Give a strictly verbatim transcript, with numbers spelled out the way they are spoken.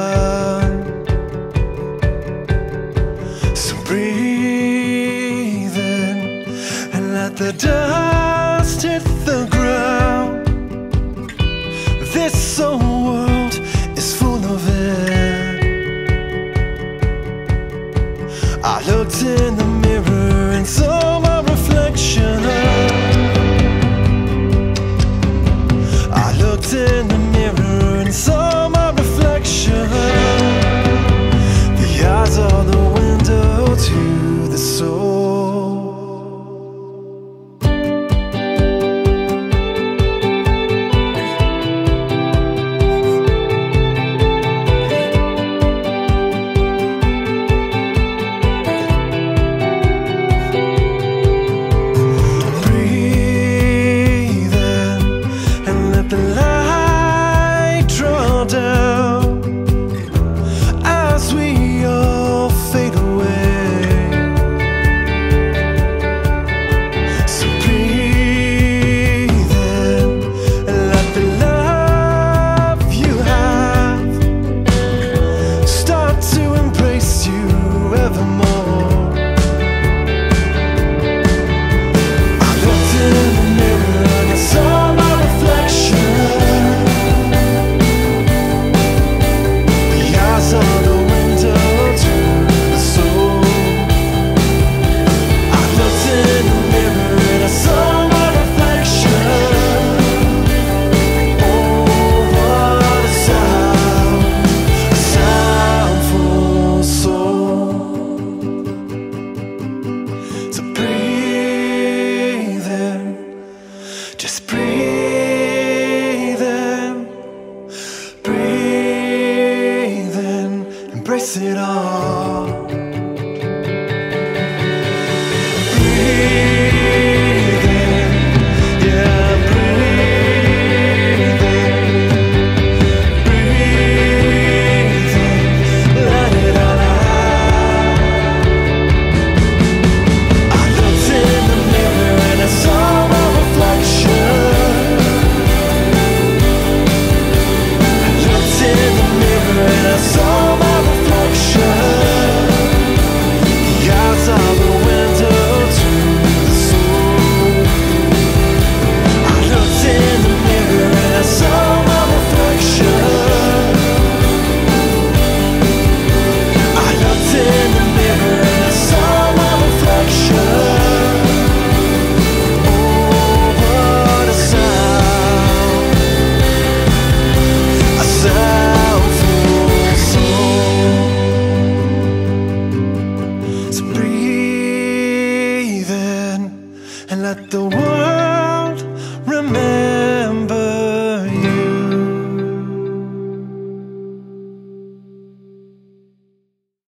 So breathe in and let the dust hit the ground. This old world is full of it. I looked in the mirror and saw my reflection. I looked in the mirror and saw my reflection. The eyes are the window to the soul. Embrace it all.